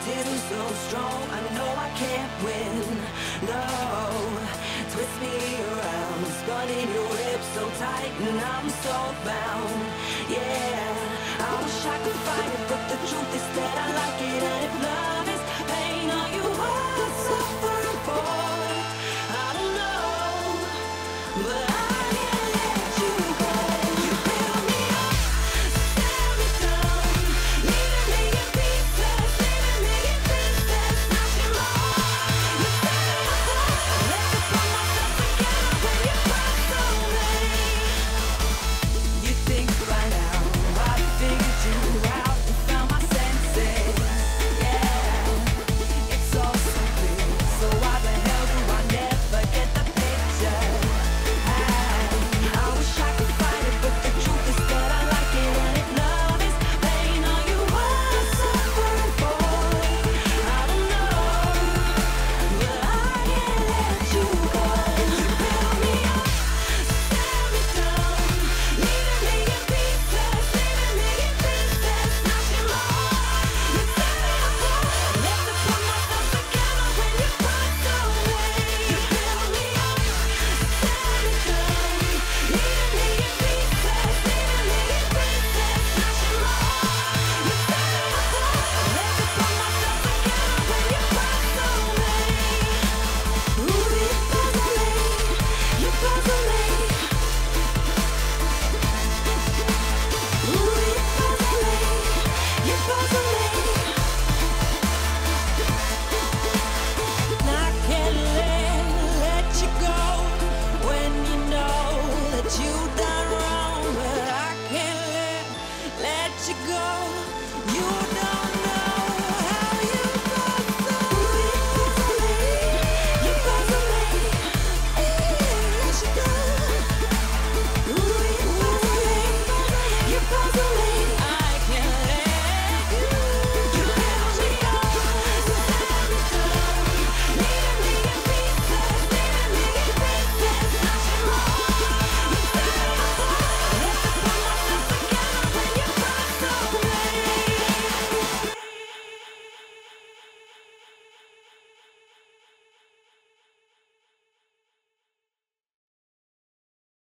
still so strong. I know I can't win, no. Twist me around, spinning your hips so tight, and I'm so bound, yeah. I wish I could fight it, but the truth is that I like it. And if love is pain, are you worth suffering for? I don't know, but I can't let you go. You build me up, tear me down, leaving me in pieces, leaving me in pieces, smashing my heart. You set me apart, let me put myself together when you pass away. You think by now I figured you out and found my senses, yeah. It's all so clear, so why the hell do I never get the picture? I wish I could fight it, but the truth is that I like it. And if love is pain, are you worth suffering for? I don't know, but I can't let you go. You build me up, tear me down, leaving me in pieces, leaving me in pieces, smashing my heart. You set me apart, let me put myself together when you pass away. You build me up, tear me down, leaving me in pieces, leaving me in pieces, smashing my heart. You set me apart, let me put myself together when you pass away. Ooh, you puzzle me, you puzzle me. Ooh, you puzzle me, you puzzle me. I can't let you go when you know that you done wrong. But I can't let you go. You done